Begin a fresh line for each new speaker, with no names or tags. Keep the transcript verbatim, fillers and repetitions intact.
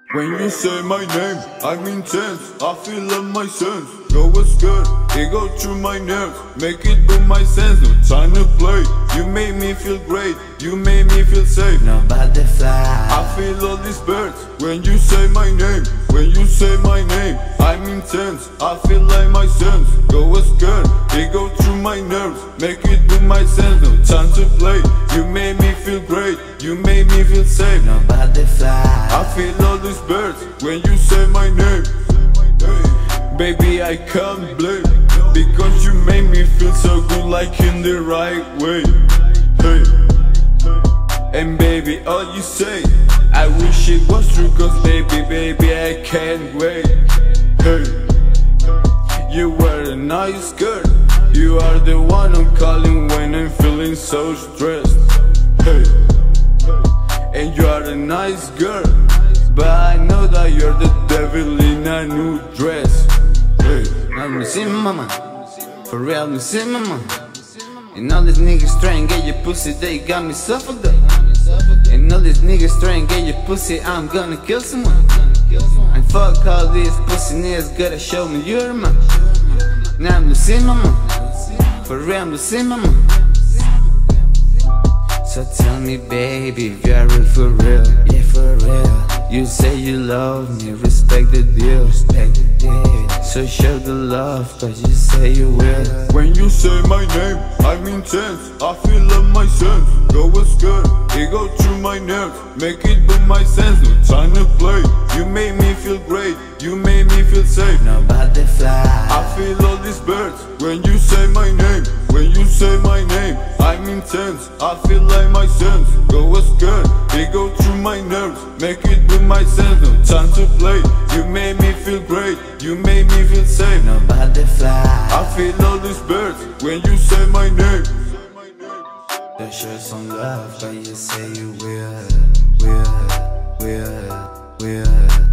When you say my name, I'm intense, I feel on my sense. Go what's good, it go through my nerves, make it boom my sense. No time to play, you made me feel great, you made me feel safe.
No butterfly,
I feel all these birds, when you say my name, when you say my name, I'm intense, I feel like my sense. Go what's good, it go through my nerves, make it boom my sense. No time to play, you made me feel great, you made me feel safe.
no butterfly,
I feel all these birds when you say my name. Baby, I can't blame, because you made me feel so good, like in the right way. Hey, and baby, all you say, I wish it was true, cause baby, baby, I can't wait. Hey, you were a nice girl, you are the one I'm calling when I'm feeling so stressed. Hey, and you are a nice girl, but I know that you're the devil in a new dress. Hey,
I'm missing mama, for real I'm missing mama. And all these niggas try and get your pussy, they got me suffered up. And all these niggas try and get your pussy, I'm gonna kill someone. And fuck all these pussy niggas, gotta show me you're man. Now I'm missing mama, for real I'm missing mama. So tell me baby, if you're real for real, yeah for real. You say you love me, respect the deal, respect the deal. So show the love, cause you say you will.
when you say my name, I'm intense, I feel on my sense. Go what's good, it go through my nerves, make it boom my sense. No time to play, you made me feel great, you made me feel safe.
No butterfly,
I feel all these birds when you say my name, when you say my name, I'm intense, I feel like my sense. Go what's good, it go through my nerves, make it boom my sense. No time to play, you made me feel great, you made me feel safe.
no butterfly,
I feel all these birds when you say my name.
you show some love, but you say you will, will, will, will.